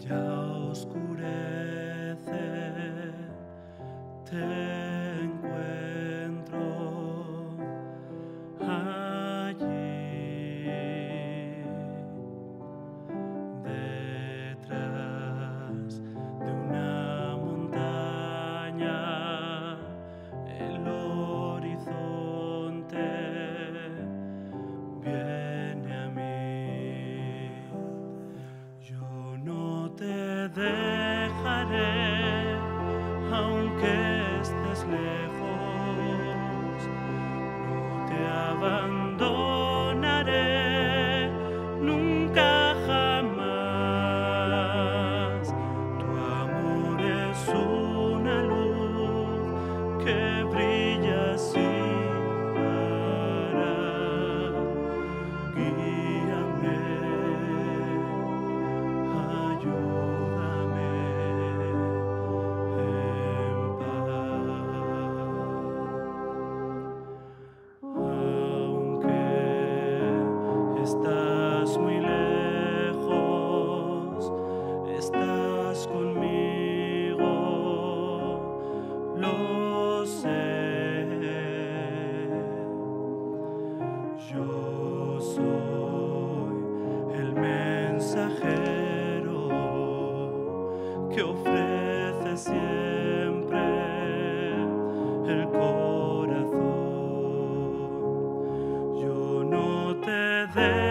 ya oscurece, te encuentro allí, detrás de una montaña, el horizonte viene a mí. Yo no te dejaré, aunque estés lejos, no te abandonaré nunca jamás. Tu amor es una luz que brilla sin parar. Guíame, ayúdame en paz. Aunque estás muy lejos, estás conmigo, lo sé. Yo soy el mensajero que ofrece siempre el corazón. Yo no te dejo